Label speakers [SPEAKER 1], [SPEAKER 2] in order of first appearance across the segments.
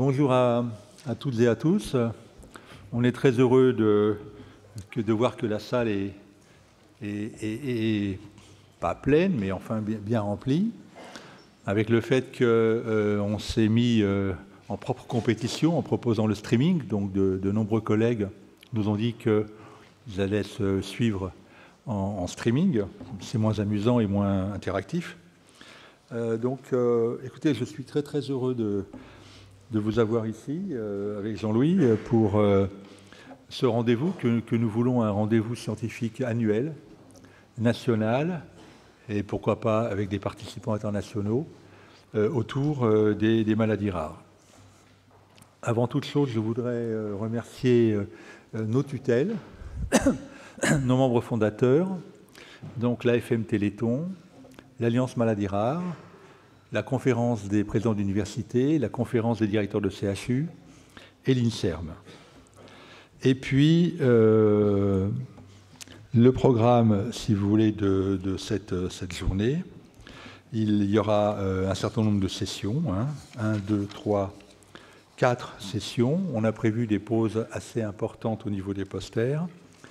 [SPEAKER 1] Bonjour à toutes et à tous. On est très heureux de voir que la salle est pas pleine, mais enfin bien remplie, avec le fait qu'on s'est mis en propre compétition en proposant le streaming. Donc de nombreux collègues nous ont dit qu'ils allaient se suivre en streaming. C'est moins amusant et moins interactif. Écoutez, je suis très très heureux de vous avoir ici avec Jean-Louis pour ce rendez-vous que nous voulons un rendez-vous scientifique annuel, national, et pourquoi pas avec des participants internationaux autour des maladies rares. Avant toute chose, je voudrais remercier nos tutelles, nos membres fondateurs, donc l'AFM Téléthon, l'Alliance Maladies Rares, la conférence des présidents d'université, la conférence des directeurs de CHU et l'INSERM. Et puis, le programme, si vous voulez, de cette journée, il y aura un certain nombre de sessions, 1, 2, 3, 4 sessions. On a prévu des pauses assez importantes au niveau des posters.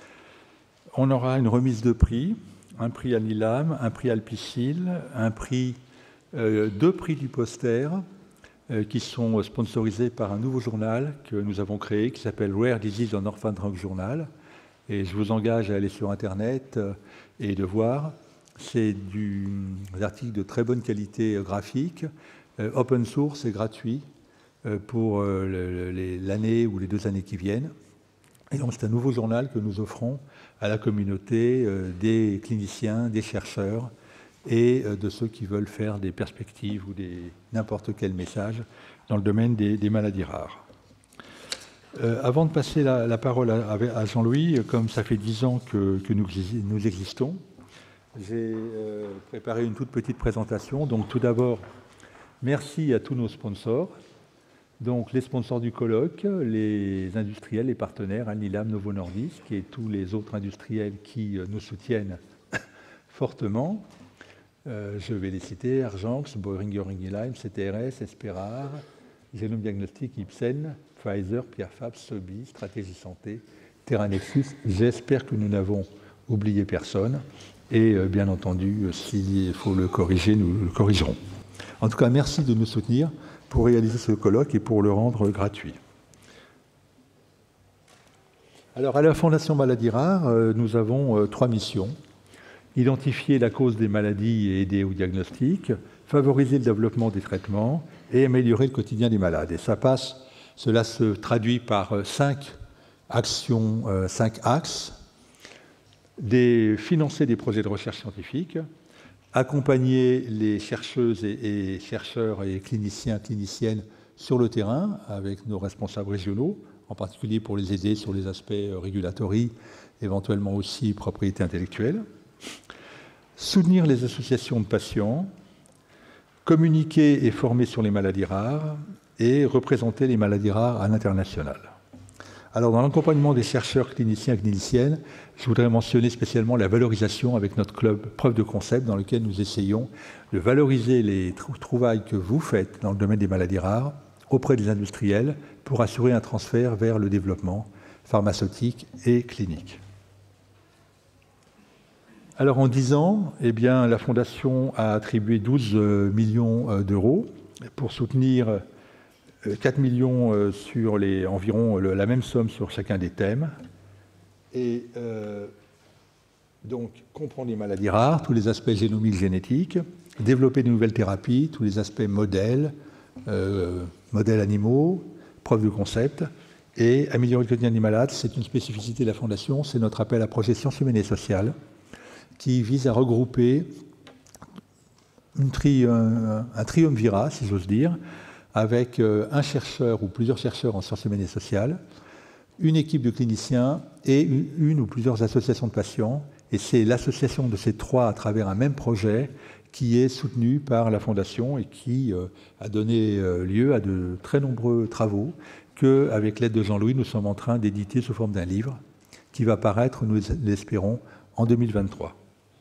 [SPEAKER 1] On aura une remise de prix, un prix Anilam, un prix Alpicil, un prix, 2 prix du poster qui sont sponsorisés par un nouveau journal que nous avons créé qui s'appelle Rare Disease and Orphan Drug Journal. Et je vous engage à aller sur Internet et de voir. C'est des articles de très bonne qualité graphique, open source et gratuit pour l'année ou les 2 années qui viennent. Et donc c'est un nouveau journal que nous offrons à la communauté des cliniciens, des chercheurs et de ceux qui veulent faire des perspectives ou n'importe quel message dans le domaine des maladies rares. Avant de passer la parole à Jean-Louis, comme ça fait 10 ans que nous existons, j'ai préparé une toute petite présentation. Donc tout d'abord, merci à tous nos sponsors. Donc les sponsors du colloque, les industriels, les partenaires, Anilam, Novo Nordisk et tous les autres industriels qui nous soutiennent fortement. Je vais les citer, Argenx, Boehringer Ingelheim, CTRS, Esperar, Genome Diagnostic, Ipsen, Pfizer, Pierre Fabre, Sobi, Stratégie Santé, Terranexus. J'espère que nous n'avons oublié personne. Et bien entendu, s'il faut le corriger, nous le corrigerons. En tout cas, merci de nous soutenir pour réaliser ce colloque et pour le rendre gratuit. Alors, à la Fondation Maladies Rares, nous avons 3 missions. Identifier la cause des maladies et aider au diagnostic, favoriser le développement des traitements et améliorer le quotidien des malades. Et cela se traduit par 5 actions, 5 axes. Financer des projets de recherche scientifique, accompagner les chercheuses et chercheurs et cliniciennes sur le terrain avec nos responsables régionaux, en particulier pour les aider sur les aspects régulatory, éventuellement aussi propriété intellectuelle. Soutenir les associations de patients, communiquer et former sur les maladies rares et représenter les maladies rares à l'international. Alors, dans l'accompagnement des chercheurs cliniciens et cliniciennes, je voudrais mentionner spécialement la valorisation avec notre club Preuve de Concept, dans lequel nous essayons de valoriser les trouvailles que vous faites dans le domaine des maladies rares auprès des industriels pour assurer un transfert vers le développement pharmaceutique et clinique. Alors, en 10 ans, la Fondation a attribué 12 millions d'euros pour soutenir 4 millions sur environ la même somme sur chacun des thèmes. Et donc, comprendre les maladies rares, tous les aspects génomiques, génétiques, développer de nouvelles thérapies, tous les aspects modèles animaux, preuves de concept, et améliorer le quotidien des malades. C'est une spécificité de la Fondation, c'est notre appel à projet sciences humaines et sociales, qui vise à regrouper un triumvirat, si j'ose dire, avec un chercheur ou plusieurs chercheurs en sciences humaines et sociales, une équipe de cliniciens et une ou plusieurs associations de patients. Et c'est l'association de ces 3 à travers un même projet qui est soutenu par la Fondation et qui a donné lieu à de très nombreux travaux qu'avec l'aide de Jean-Louis, nous sommes en train d'éditer sous forme d'un livre qui va paraître, nous l'espérons, en 2023.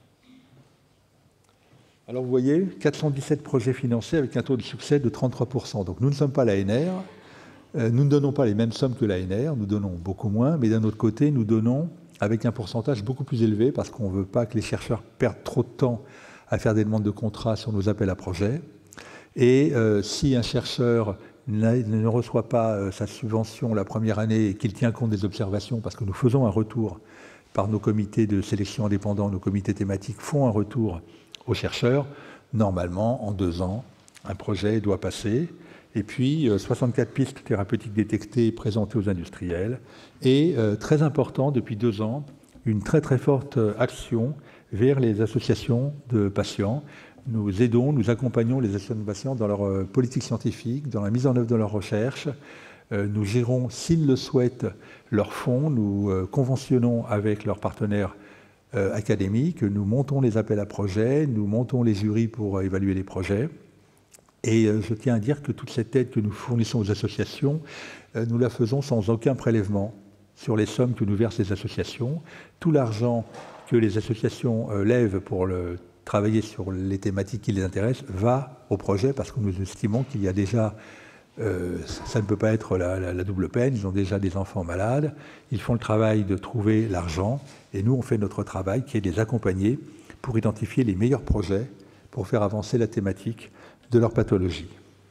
[SPEAKER 1] Alors vous voyez, 417 projets financés avec un taux de succès de 33%. Donc nous ne sommes pas l'ANR, Nous ne donnons pas les mêmes sommes que l'ANR, nous donnons beaucoup moins, mais d'un autre côté, nous donnons avec un pourcentage beaucoup plus élevé parce qu'on ne veut pas que les chercheurs perdent trop de temps à faire des demandes de contrat sur nos appels à projets. Et si un chercheur ne reçoit pas sa subvention la première année et qu'il tient compte des observations, parce que nous faisons un retour par nos comités de sélection indépendants, nos comités thématiques font un retour aux chercheurs, normalement, en 2 ans, un projet doit passer. Et puis, 64 pistes thérapeutiques détectées et présentées aux industriels. Et, très important, depuis 2 ans, une très très forte action vers les associations de patients. Nous aidons, nous accompagnons les associations de patients dans leur politique scientifique, dans la mise en œuvre de leurs recherches. Nous gérons, s'ils le souhaitent, leurs fonds. Nous conventionnons avec leurs partenaires académiques. Nous montons les appels à projets, nous montons les jurys pour évaluer les projets. Et je tiens à dire que toute cette aide que nous fournissons aux associations, nous la faisons sans aucun prélèvement sur les sommes que nous versent les associations. Tout l'argent que les associations lèvent pour travailler sur les thématiques qui les intéressent va au projet parce que nous estimons qu'il y a déjà, ça ne peut pas être la double peine, ils ont déjà des enfants malades, ils font le travail de trouver l'argent et nous on fait notre travail qui est de les accompagner pour identifier les meilleurs projets pour faire avancer la thématique de leur pathologie.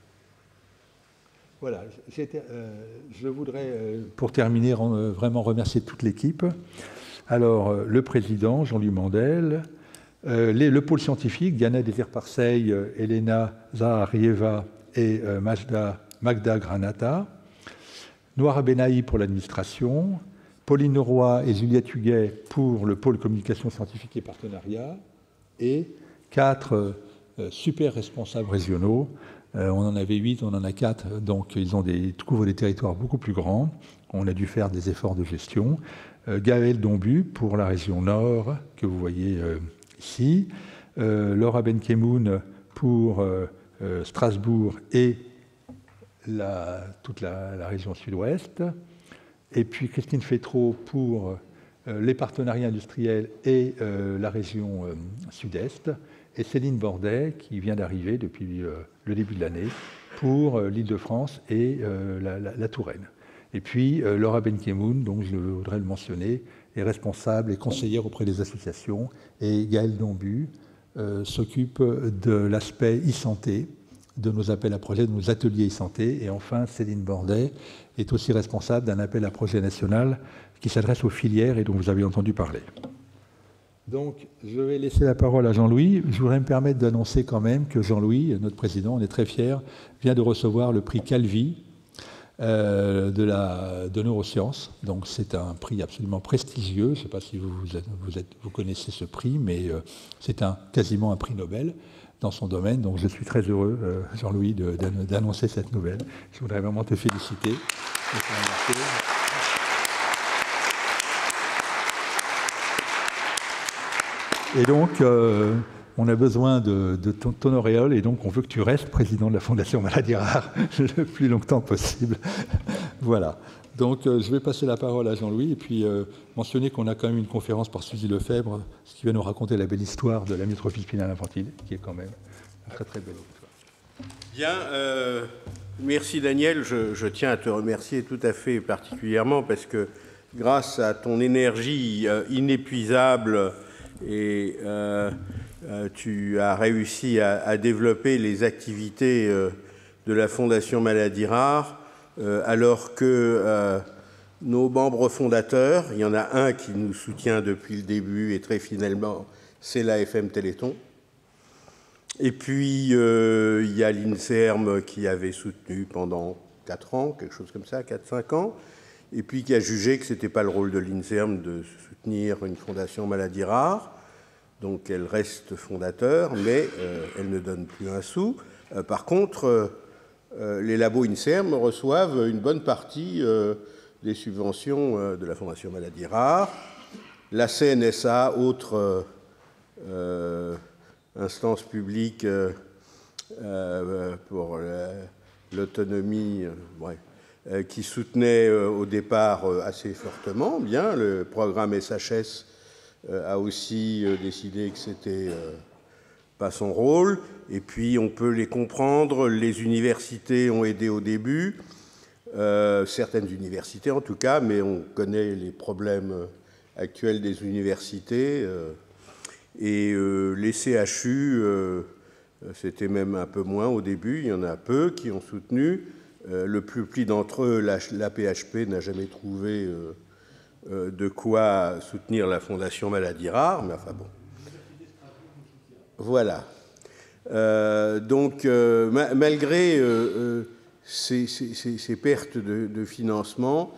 [SPEAKER 1] Voilà, je voudrais, pour terminer, vraiment remercier toute l'équipe. Alors, le président, Jean-Louis Mandel, le pôle scientifique, Diana Désir-Parseil, Elena Zaharieva et Magda Granata, Noira Benahi pour l'administration, Pauline Leroy et Juliette Huguet pour le pôle communication scientifique et partenariat, et 4 super responsables régionaux. On en avait 8, on en a 4, donc ils couvrent des territoires beaucoup plus grands. On a dû faire des efforts de gestion. Gaël Dombu pour la région Nord, que vous voyez ici. Laura Benkemoun pour Strasbourg et toute la région Sud-Ouest. Et puis Christine Fétrault pour les partenariats industriels et la région Sud-Est. Et Céline Bordet, qui vient d'arriver depuis le début de l'année, pour l'Île-de-France et la Touraine. Et puis Laura Benkemoun, donc je voudrais le mentionner, est responsable et conseillère auprès des associations. Et Gaël Dombu s'occupe de l'aspect e-santé, de nos appels à projets, de nos ateliers e-santé. Et enfin, Céline Bordet est aussi responsable d'un appel à projet national qui s'adresse aux filières et dont vous avez entendu parler. Donc, je vais laisser la parole à Jean-Louis. Je voudrais me permettre d'annoncer quand même que Jean-Louis, notre président, on est très fiers, vient de recevoir le prix Calvi de neurosciences. Donc, c'est un prix absolument prestigieux. Je ne sais pas si vous connaissez ce prix, mais c'est quasiment un prix Nobel dans son domaine. Donc, je suis très heureux, Jean-Louis, d'annoncer cette nouvelle. Je voudrais vraiment te féliciter. Et donc, on a besoin de ton auréole, et donc on veut que tu restes président de la Fondation Maladies Rares le plus longtemps possible. Voilà. Donc, je vais passer la parole à Jean-Louis, et puis mentionner qu'on a quand même une conférence par Suzy Lefebvre, qui va nous raconter la belle histoire de la myotrophie spinale infantile, qui est quand même une très très belle histoire.
[SPEAKER 2] Bien, merci Daniel. Je tiens à te remercier tout à fait particulièrement, parce que grâce à ton énergie inépuisable, et tu as réussi à développer les activités de la Fondation Maladies Rares, alors que nos membres fondateurs, il y en a un qui nous soutient depuis le début et très finalement, c'est l'AFM Téléthon. Et puis, il y a l'INSERM qui avait soutenu pendant 4 ans, quelque chose comme ça, 4-5 ans, et puis qui a jugé que ce n'était pas le rôle de l'INSERM de soutenir une fondation Maladies Rares. Donc elle reste fondateur, mais elle ne donne plus un sou. Par contre, les labos INSERM reçoivent une bonne partie des subventions de la Fondation Maladies Rares. La CNSA, autre instance publique pour l'autonomie, qui soutenait au départ assez fortement, bien, le programme SHS a aussi décidé que c'était pas son rôle. Et puis, on peut les comprendre. Les universités ont aidé au début. certaines universités en tout cas, mais on connaît les problèmes actuels des universités. Et les CHU, c'était même un peu moins au début, il y en a peu qui ont soutenu. Le plus petit d'entre eux, l'AP-HP, n'a jamais trouvé de quoi soutenir la Fondation Maladies Rares, mais enfin bon. Voilà. Donc, malgré ces pertes de financement,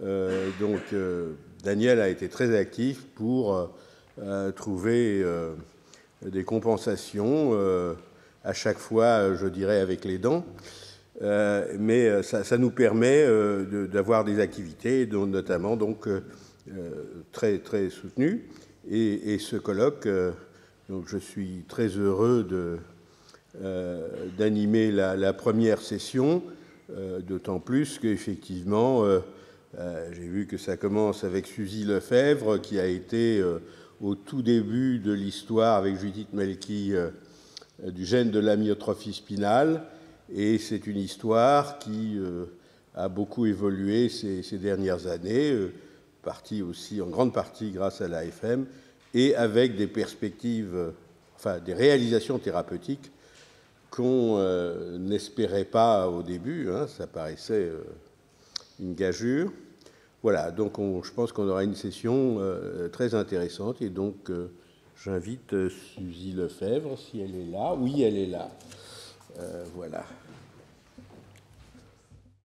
[SPEAKER 2] Daniel a été très actif pour trouver des compensations, à chaque fois, je dirais, avec les dents. Mais ça nous permet d'avoir des activités, notamment donc, très, très soutenues. Et ce colloque, donc je suis très heureux d'animer la première session, d'autant plus qu'effectivement, j'ai vu que ça commence avec Suzy Lefebvre, qui a été au tout début de l'histoire avec Judith Melki du gène de l'amyotrophie spinale. Et c'est une histoire qui a beaucoup évolué ces dernières années, aussi, en grande partie grâce à l'AFM, et avec des perspectives, enfin des réalisations thérapeutiques qu'on n'espérait pas au début, hein, ça paraissait une gageure. Voilà, donc je pense qu'on aura une session très intéressante, et donc j'invite Suzy Lefebvre, si elle est là. Oui, elle est là. Voilà.